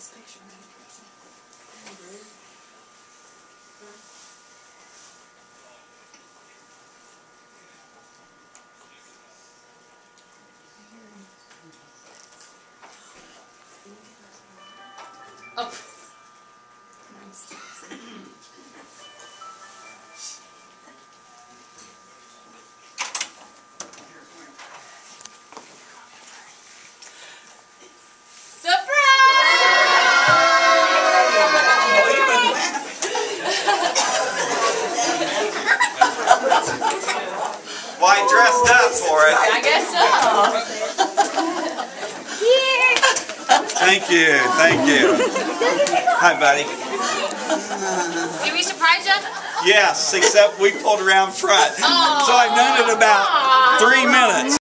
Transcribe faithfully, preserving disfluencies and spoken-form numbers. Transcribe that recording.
this picture, right? Oh. Nice. Why dressed up for it? I guess so. Thank you, thank you. Hi, buddy. Did we surprise you? Yes, except we pulled around front. Oh. So I've done it about three minutes.